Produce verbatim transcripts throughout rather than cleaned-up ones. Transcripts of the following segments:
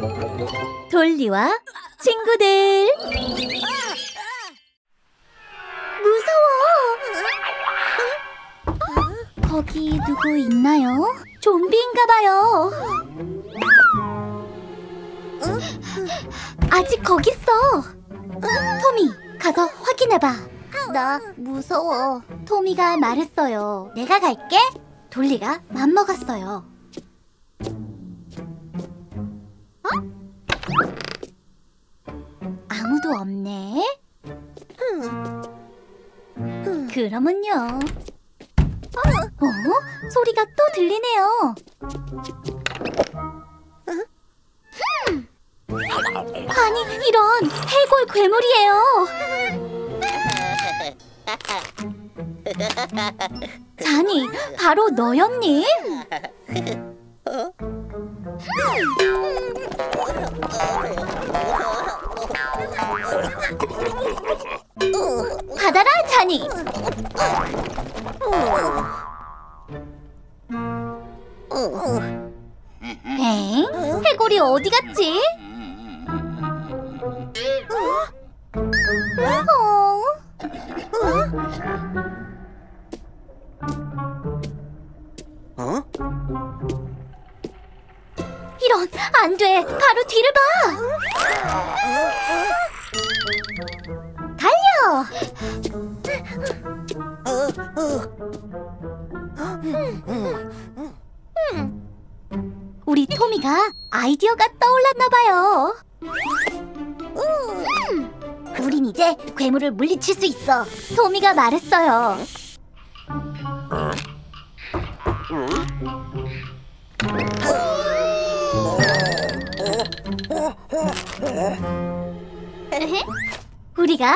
돌리와 친구들. 무서워. 거기 누구 있나요? 좀비인가 봐요. 아직 거기 있어. 토미, 가서 확인해봐. 나 무서워. 토미가 말했어요. 내가 갈게. 돌리가 맘먹었어요. 어? 아무도 없네. 그러면요. 어? 소리가 또 들리네요. 아니, 이런 해골 괴물이에요. 자니, 바로 너였니? 받아라, 자니. 엥? 해골이 어디 갔지? 어? 어? 이런, 안 돼. 바로 뒤를 봐. 달려. 우리 토미가 아이디어가 떠올랐나 봐요. 우린 이제 괴물을 물리칠 수 있어. 토미가 말했어요. 우리가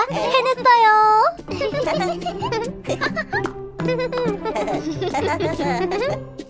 해냈어요.